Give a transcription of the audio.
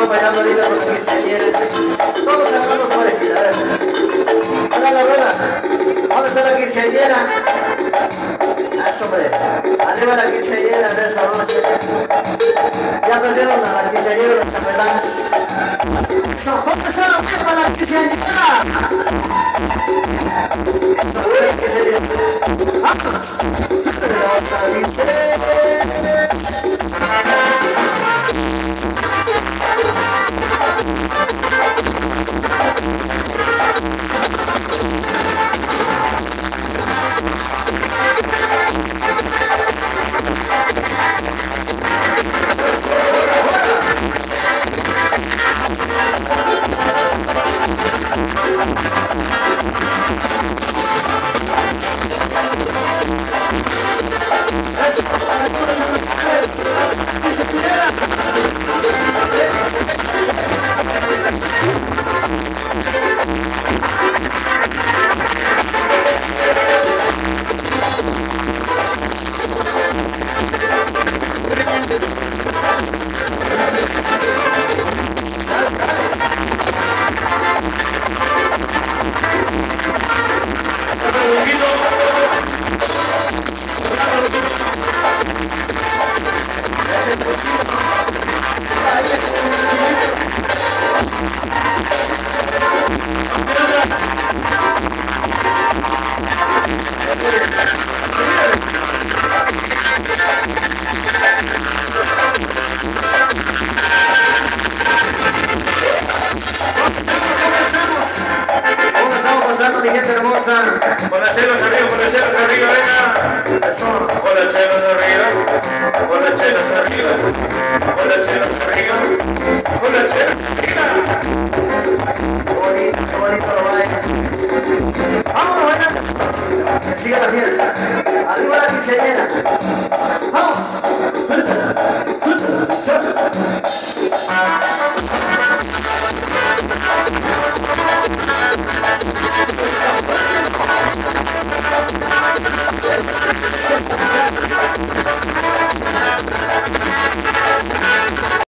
bailando ahorita con la quinceañera. Todos sacamos orejita, a ver. Hagan la rueda. ¿Dónde está la quinceañera? Eso, hombre. Arriba la quinceañera de esa noche. Ya perdieron a la quinceañera de los chapelanes. ¿Dónde está la vieja la quinceañera? Eso, la quinceañera. ¡Vamos! ¡Súbele la otra quinceañera! Mi gente hermosa, con las chelas arriba, venga. eso, Con las chelas arriba, con las chelas arriba, con las chelas arriba, con las chelas arriba. qué bonito lo baila. Vámonos, bailando, que siga la fiesta. Arriba la quinceañera. Vamos, suéltala, suéltala, suéltala.